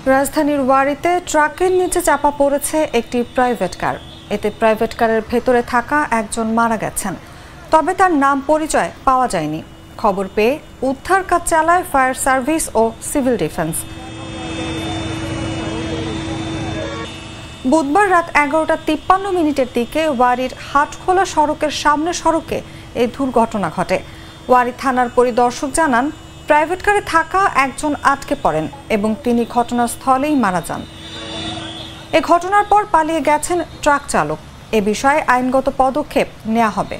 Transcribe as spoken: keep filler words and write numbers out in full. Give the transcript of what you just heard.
রাজধানীর ওয়ারিতে ট্রাকের নিচে চাপা পড়েছে একটি প্রাইভেট কার। এতে প্রাইভেট কারের ভেতরে থাকা একজন মারা গেছেন, তবে তার নাম পরিচয় পাওয়া যায়নি। খবর পেয়ে উদ্ধার কাজ চালায় ফায়ার সার্ভিস ও সিভিল ডিফেন্স। বুধবার রাত এগারোটা তিপ্পান্ন মিনিটের দিকে ওয়ারির হাটখোলা সড়কের সামনে সড়কে এই দুর্ঘটনা ঘটে। ওয়ারি থানার পরিদর্শক জানান, প্রাইভেট কারে থাকা একজন আটকে পড়েন এবং তিনি ঘটনাস্থলেই মারা যান। এ ঘটনার পর পালিয়ে গেছেন ট্রাক চালক। এ বিষয়ে আইনগত পদক্ষেপ নেওয়া হবে।